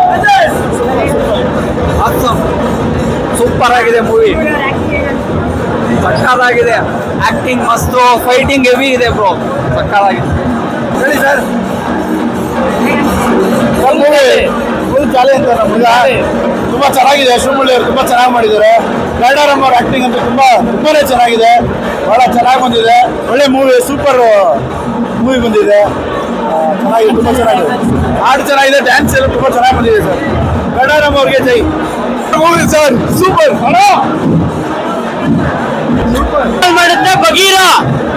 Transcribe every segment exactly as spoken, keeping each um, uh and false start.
Super ಆಗಿದೆ movie, ಸಕ್ಕತ್ತಾಗಿದೆ. Acting ಮಸ್ತು, ಫೈಟಿಂಗ್ ಹೆವಿ ಇದೆ ಬ್ರೋ, ಸಕ್ಕತ್ತಾಗಿದೆ. ಹೇಳಿ ಸರ್. ಫುಲ್ ಚಾಲೆ ಅಂತ ನಮ್ಗೆ ತುಂಬಾ ಚೆನ್ನಾಗಿದೆ. ಶಿವಮುಳ್ಳಿ ಅವರು ತುಂಬಾ ಚೆನ್ನಾಗಿ ಮಾಡಿದ್ದಾರೆ. ಗೈಡಾರಮ್ಮ ಅವ್ರ ಆಕ್ಟಿಂಗ್ ಅಂತ ತುಂಬಾ ತುಂಬಾನೇ ಚೆನ್ನಾಗಿದೆ, ಬಹಳ ಚೆನ್ನಾಗಿ ಬಂದಿದೆ. ಒಳ್ಳೆ ಮೂವಿ, ಸೂಪರ್ ಮೂವಿ ಬಂದಿದೆ, ಚೆನ್ನಾಗಿದೆ, ತುಂಬಾ ಚೆನ್ನಾಗಿದೆ. ಹಾಡು ಚೆನ್ನಾಗಿದೆ, ಡ್ಯಾನ್ಸ್ ಎಲ್ಲ ತುಂಬಾ ಚೆನ್ನಾಗಿ ಬಂದಿದೆ ಸರ್. ಗೈಡಾರಮ್ಮ ಅವ್ರಿಗೆ ಜೈ. ಮೂವಿ ಸರ್ ಸೂಪರ್ ಸೂಪರ್ ಮಾಡುತ್ತೆ. ಬಗೀರಾ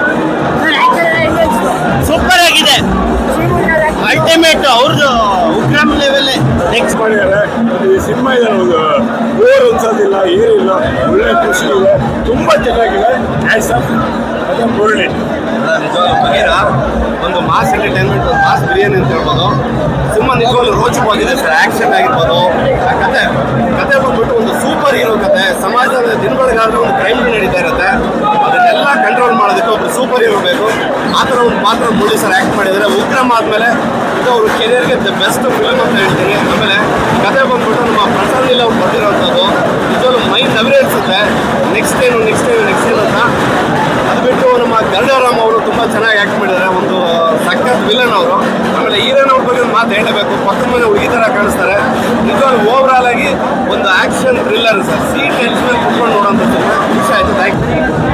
ಸೂಪರ್ ಆಗಿದೆ, ಅಲ್ಟಿಮೇಟ್. ಅವ್ರದ್ದು ಉಗ್ರಂ ಲೆವೆಲ್ ನೆಕ್ಸ್ಟ್ ಮಾಡಿದ್ದಾರೆ. ಈ ಸಿನಿಮಾ ಇದೆ, ಒಂದು ಬೋರ್ ಅನ್ಸೋದಿಲ್ಲ, ಏನಿಲ್ಲ, ಒಳ್ಳೆ ಖುಷಿ ಇದೆ, ತುಂಬಾ ಚೆನ್ನಾಗಿದೆ. ಅದೇ ಪೂರ್ಣಿ ನಿಜವಾಗ್ಲೂ ಬಗೀರಾ ಒಂದು ಮಾಸ್ ಎಂಟರ್ಟೈನ್ಮೆಂಟ್, ಒಂದು ಮಾಸ್ ಬಿರಿಯಾನಿ ಅಂತ ಹೇಳ್ಬೋದು. ಸಿನಿಮಾ ನಿಜವಾಗ್ಲೂ ರೋಚಕವಾಗಿದೆ ಸರ್. ಆಕ್ಷನ್ ಆಗಿರ್ಬೋದು, ಆ ಕತೆ ಕತೆ ಬಂದ್ಬಿಟ್ಟು ಒಂದು ಸೂಪರ್ ಹೀರೋ ಕತೆ. ಸಮಾಜದ ದಿನಗಳಿಗಾದ್ರೆ ಒಂದು ಕ್ರೈಮ್ ನಡೀತಾ ಇರುತ್ತೆ, ಅದನ್ನೆಲ್ಲ ಕಂಟ್ರೋಲ್ ಮಾಡೋದಕ್ಕೆ ಒಬ್ರು ಸೂಪರ್ ಹೀರೋ ಬೇಕು. ಆ ಥರ ಒಂದು ಪಾತ್ರ ಮೂಡಿ ಸರ್ ಆ್ಯಕ್ಟ್ ಮಾಡಿದ್ದಾರೆ. ಉಗ್ರಂ ಆದಮೇಲೆ ಇದು ಅವ್ರ ಕೆರಿಯರ್ಗೆ ದ ಬೆಸ್ಟ್ ಫಿಲ್ಮ್ ಅಂತ ಹೇಳ್ತೀನಿ. ಆಮೇಲೆ ಕತೆ ಬಂದ್ಬಿಟ್ಟು ನಮ್ಮ ಪ್ರಸನ್ನ ಅವ್ರು ಕೊಟ್ಟಿರೋಂಥದ್ದು ನಿಜವಾಗ್ಲೂ ಮೈಂಡ್ ಅನ್ಸುತ್ತೆ. ನೆಕ್ಸ್ಟ್ ಏನು ನೆಕ್ಸ್ಟ್ ಏನು ನೆಕ್ಸ್ಟ್ ಏನು ಅಂತ. ಅದು ಬಿಟ್ಟು ನಮ್ಮ ಗರುಡರಾಮ್ ಅವರು ತುಂಬ ಚೆನ್ನಾಗಿ ಆ್ಯಕ್ಟ್ ಮಾಡಿದ್ದಾರೆ, ಒಂದು ಸಖತ್ ವಿಲನ್ ಅವರು. ಆಮೇಲೆ ಹೀರೋನ್ ಅವ್ರ ಬಗ್ಗೆ ಒಂದು ಮಾತು ಹೇಳಬೇಕು, ಪಕ್ಕದ ಮನೆ ಹುಡುಗಿ ಥರ ಕಾಣಿಸ್ತಾರೆ. ನಿಜವಾಗ್ಲೂ ಓವರ್ ಆಲ್ ಆಗಿ ಒಂದು ಆ್ಯಕ್ಷನ್ ಥ್ರಿಲ್ಲರ್ ಸರ್. ಸಿ ಟೆನ್ಷನ್ ಕುತ್ಕೊಂಡು ನೋಡೋಂಥ ಸಿನಿಮಾ ಖುಷಿ ಆಯಿತು. ಥ್ಯಾಂಕ್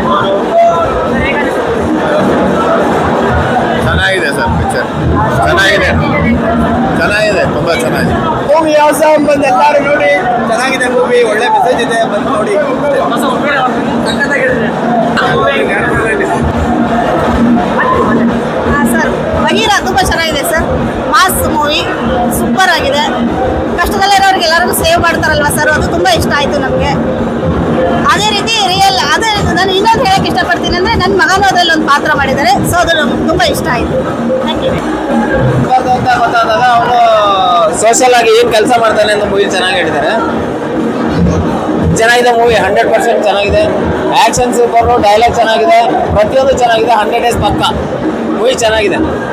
ಚೆನ್ನಾಗಿದೆ ಸರ್, ಪಿಕ್ಚರ್ ಚೆನ್ನಾಗಿದೆ, ಚೆನ್ನಾಗಿದೆ, ತುಂಬ ಚೆನ್ನಾಗಿದೆ ಮೂವಿ. ಯಾವ ಬಂದು ಎಲ್ಲರೂ ನೋಡಿ, ಚೆನ್ನಾಗಿದೆ ಮೂವಿ, ಒಳ್ಳೆ ಮೆಸೇಜ್ ಇದೆ, ಬಂದು ನೋಡಿ. ಸರ್ ಬಗೀರಾ ತುಂಬ ಚೆನ್ನಾಗಿದೆ ಸರ್, ಮಾಸ್ ಮೂವಿ ಸೂಪರ್ ಆಗಿದೆ. ಕಷ್ಟದಲ್ಲಿರೋರಿಗೆ ಎಲ್ಲರಿಗೂ ಸೇವ್ ಮಾಡ್ತಾರಲ್ವ ಸರ್, ಅದು ತುಂಬ ಇಷ್ಟ ಆಯಿತು ನಮಗೆ. ಅದೇ ರೀತಿ ರಿಯಲ್ ಅದೇ ನಾನು ಇನ್ನೊಂದು ಹೇಳಕ್ಕೆ ಇಷ್ಟಪಡ್ತೀನಿ ಅಂದರೆ ನನ್ನ ಮಗನೂ ಅದರಲ್ಲಿ ಒಂದು ಪಾತ್ರ ಮಾಡಿದ್ದಾರೆ, ಸೊ ಅದು ನಮ್ಗೆ ತುಂಬ ಇಷ್ಟ ಆಯಿತು. Thank you. ಅಂತ ಗೊತ್ತಾದಾಗ ಅವನು ಸೋಷಿಯಲ್ ಆಗಿ ಏನು ಕೆಲಸ ಮಾಡ್ತಾನೆ ಅಂತ ಮೂವಿ ಚೆನ್ನಾಗಿ ಹೇಳಿದ್ದಾರೆ. ಚೆನ್ನಾಗಿದೆ ಮೂವಿ, ಹಂಡ್ರೆಡ್ ಪರ್ಸೆಂಟ್ ಚೆನ್ನಾಗಿದೆ. ಆ್ಯಕ್ಷನ್ ಸೂಪರು, ಡೈಲಾಗ್ ಚೆನ್ನಾಗಿದೆ, ಪ್ರತಿಯೊಂದು ಚೆನ್ನಾಗಿದೆ. ಹಂಡ್ರೆಡ್ ಡೇಸ್ ಪಕ್ಕ ಮೂವಿ ಚೆನ್ನಾಗಿದೆ.